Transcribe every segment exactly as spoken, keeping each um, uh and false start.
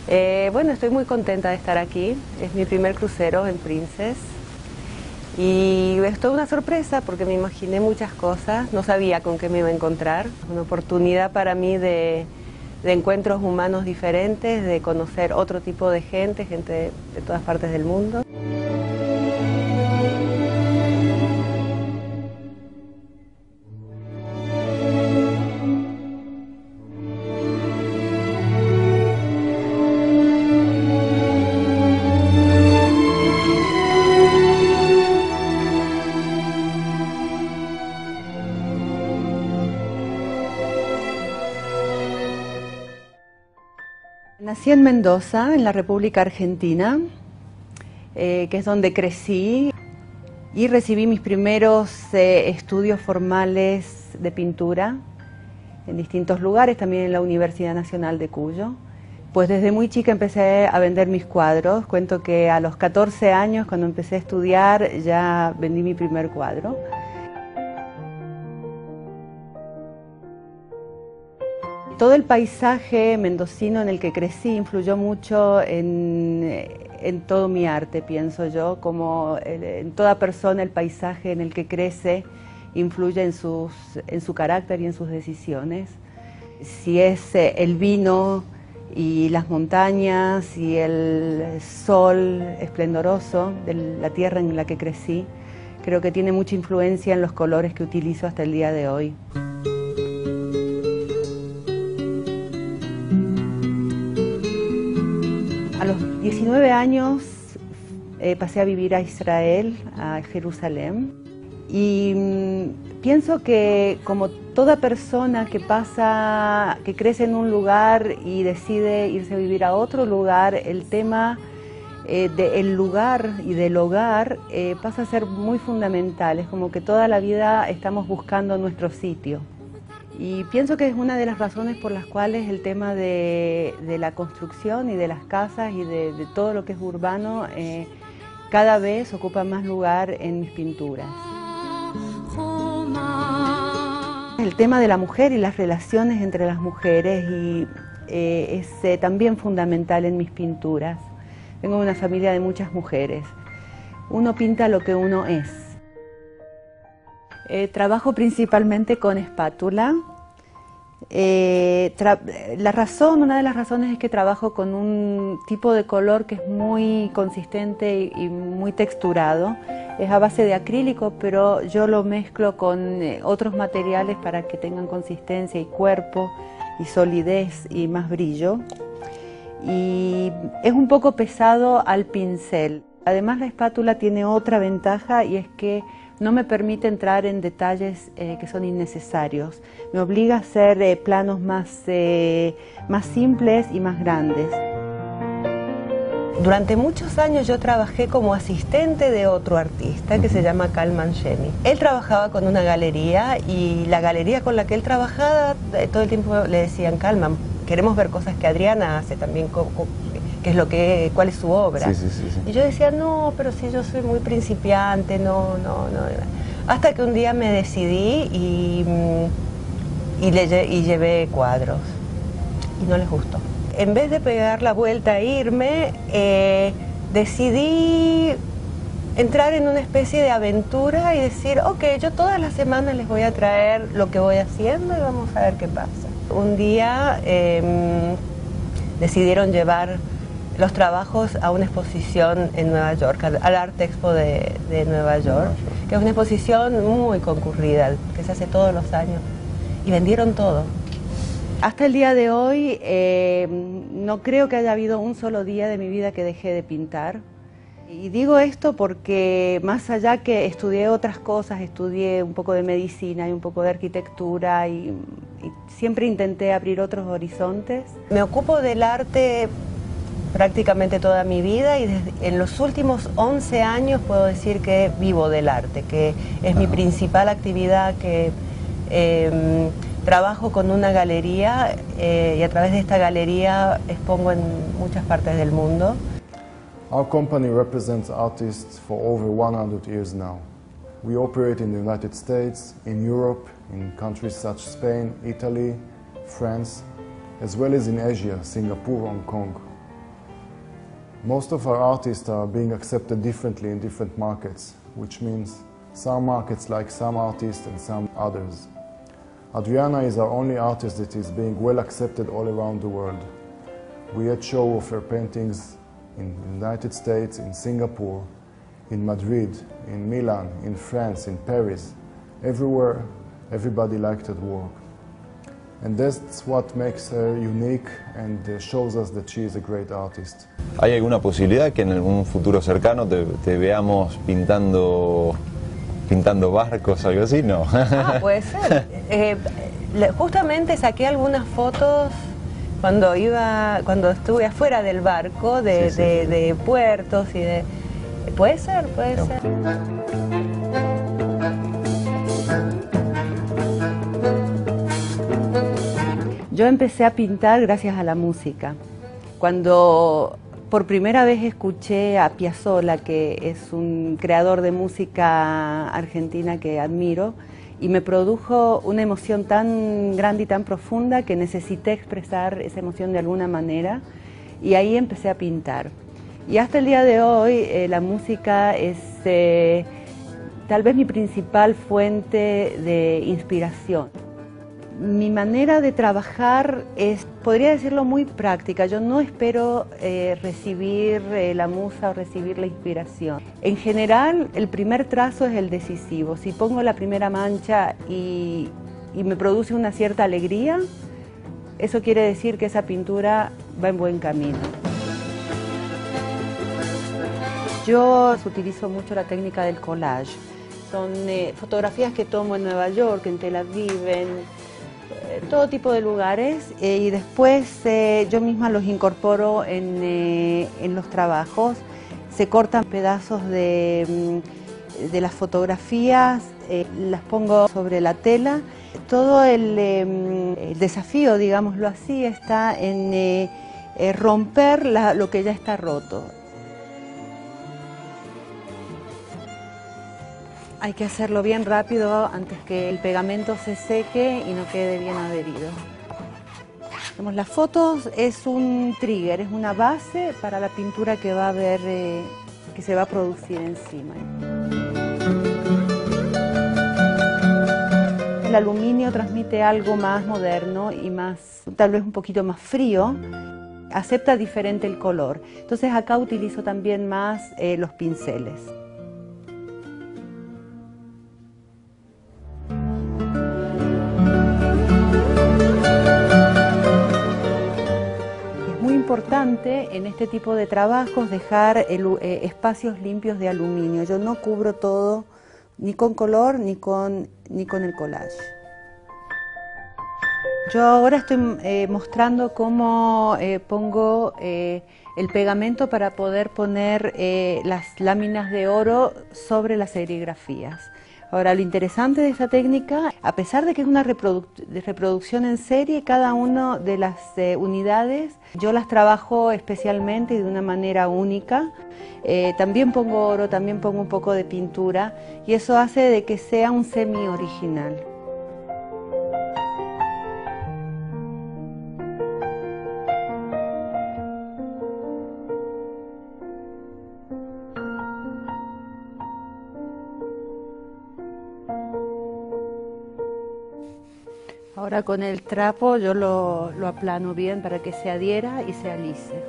Eh, bueno, estoy muy contenta de estar aquí. Es mi primer crucero en Princess. Y es toda una sorpresa porque me imaginé muchas cosas. No sabía con qué me iba a encontrar. Una oportunidad para mí de, de encuentros humanos diferentes, de conocer otro tipo de gente, gente de, de todas partes del mundo. Nací en Mendoza, en la República Argentina, eh, que es donde crecí, y recibí mis primeros eh, estudios formales de pintura en distintos lugares, también en la Universidad Nacional de Cuyo. Pues desde muy chica empecé a vender mis cuadros. Cuento que a los catorce años, cuando empecé a estudiar, ya vendí mi primer cuadro. Todo el paisaje mendocino en el que crecí influyó mucho en, en todo mi arte, pienso yo, como en toda persona el paisaje en el que crece influye en, sus, en su carácter y en sus decisiones. Si es el vino y las montañas y el sol esplendoroso de la tierra en la que crecí, creo que tiene mucha influencia en los colores que utilizo hasta el día de hoy. A los diecinueve años eh, pasé a vivir a Israel, a Jerusalén, y mmm, pienso que como toda persona que pasa, que crece en un lugar y decide irse a vivir a otro lugar, el tema eh, del lugar y del hogar eh, pasa a ser muy fundamental. Es como que toda la vida estamos buscando nuestro sitio. Y pienso que es una de las razones por las cuales el tema de, de la construcción y de las casas y de, de todo lo que es urbano eh, cada vez ocupa más lugar en mis pinturas. El tema de la mujer y las relaciones entre las mujeres y, eh, es eh, también fundamental en mis pinturas. Vengo de una familia de muchas mujeres. Uno pinta lo que uno es. Eh, trabajo principalmente con espátula. Eh, la razón, una de las razones es que trabajo con un tipo de color que es muy consistente y, y muy texturado. Es a base de acrílico, pero yo lo mezclo con eh, otros materiales para que tengan consistencia y cuerpo y solidez y más brillo. Y es un poco pesado al pincel. Además, la espátula tiene otra ventaja y es que no me permite entrar en detalles eh, que son innecesarios. Me obliga a hacer eh, planos más, eh, más simples y más grandes. Durante muchos años yo trabajé como asistente de otro artista que se llama Calman Shemi. Él trabajaba con una galería y la galería con la que él trabajaba eh, todo el tiempo le decían: Calman, queremos ver cosas que Adriana hace también, qué es lo que, cuál es su obra. Sí, sí, sí, sí. Y yo decía, no, pero si yo soy muy principiante, no, no, no. Hasta que un día me decidí y, y, le, y llevé cuadros y no les gustó. En vez de pegar la vuelta e irme, eh, decidí entrar en una especie de aventura y decir, ok, yo todas las semanas les voy a traer lo que voy haciendo y vamos a ver qué pasa. Un día eh, decidieron llevar los trabajos a una exposición en Nueva York, al, al Art Expo de, de Nueva York, que es una exposición muy concurrida, que se hace todos los años, y vendieron todo. Hasta el día de hoy eh, no creo que haya habido un solo día de mi vida que dejé de pintar. Y digo esto porque más allá que estudié otras cosas, estudié un poco de medicina y un poco de arquitectura y, y siempre intenté abrir otros horizontes. Me ocupo del arte prácticamente toda mi vida y desde, en los últimos once años puedo decir que vivo del arte, que es mi principal actividad, que eh, trabajo con una galería eh, y a través de esta galería expongo en muchas partes del mundo. Our company represents artists for over one hundred years now. We operate in the United States, in Europe, in countries such as Spain, Italy, France, as well as in Asia, Singapore, Hong Kong. Most of our artists are being accepted differently in different markets, which means some markets like some artists and some others. Adriana is our only artist that is being well accepted all around the world. We had show of her paintings in the United States, in Singapore, in Madrid, in Milan, in France, in Paris. Everywhere, everybody liked her work. And that's what makes her unique and shows us that she is a great artist. ¿Hay alguna posibilidad que en algún futuro cercano te, te veamos pintando, pintando barcos o algo así? No. Ah, puede ser. Eh, justamente saqué algunas fotos cuando iba, cuando estuve afuera del barco, de, sí, sí, de, sí. de puertos y de... Puede ser, puede no. ser. Yo empecé a pintar gracias a la música. Cuando por primera vez escuché a Piazzolla, que es un creador de música argentina que admiro, y me produjo una emoción tan grande y tan profunda que necesité expresar esa emoción de alguna manera, y ahí empecé a pintar. Y hasta el día de hoy eh, la música es eh, tal vez mi principal fuente de inspiración. Mi manera de trabajar es, podría decirlo, muy práctica. Yo no espero eh, recibir eh, la musa o recibir la inspiración. En general, el primer trazo es el decisivo. Si pongo la primera mancha y, y me produce una cierta alegría, eso quiere decir que esa pintura va en buen camino. Yo utilizo mucho la técnica del collage. Son eh, fotografías que tomo en Nueva York, en Tel Aviv, en todo tipo de lugares, eh, y después eh, yo misma los incorporo en, eh, en los trabajos. Se cortan pedazos de, de las fotografías, eh, las pongo sobre la tela. Todo el, eh, el desafío, digámoslo así, está en eh, eh, romper la, lo que ya está roto. Hay que hacerlo bien rápido antes que el pegamento se seque y no quede bien adherido. Las fotos es un trigger, es una base para la pintura que va a haber, eh, que se va a producir encima. El aluminio transmite algo más moderno y más, tal vez un poquito más frío. Acepta diferente el color. Entonces acá utilizo también más eh, los pinceles. Importante en este tipo de trabajos dejar el, eh, espacios limpios de aluminio. Yo no cubro todo ni con color ni con, ni con el collage. Yo ahora estoy eh, mostrando cómo eh, pongo eh, el pegamento para poder poner eh, las láminas de oro sobre las serigrafías. Ahora, lo interesante de esta técnica, a pesar de que es una reproduc de reproducción en serie, cada una de las eh, unidades yo las trabajo especialmente y de una manera única. Eh, también pongo oro, también pongo un poco de pintura y eso hace de que sea un semi-original. Ahora con el trapo yo lo, lo aplano bien para que se adhiera y se alise.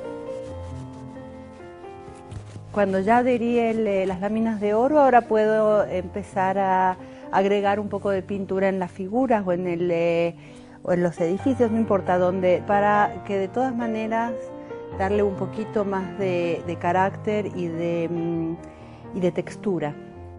Cuando ya adherí el, las láminas de oro, ahora puedo empezar a agregar un poco de pintura en las figuras o en, el, eh, o en los edificios, no importa dónde, para que de todas maneras darle un poquito más de, de carácter y de, y de textura.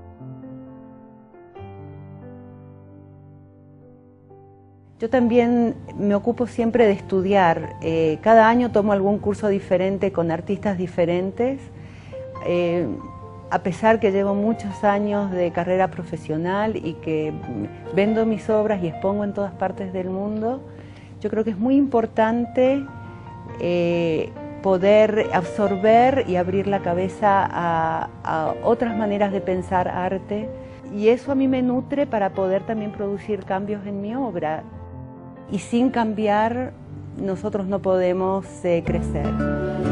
Yo también me ocupo siempre de estudiar. Eh, cada año tomo algún curso diferente con artistas diferentes. Eh, a pesar que llevo muchos años de carrera profesional y que vendo mis obras y expongo en todas partes del mundo, yo creo que es muy importante eh, poder absorber y abrir la cabeza a, a otras maneras de pensar arte. Y eso a mí me nutre para poder también producir cambios en mi obra. Y sin cambiar, nosotros no podemos eh, crecer.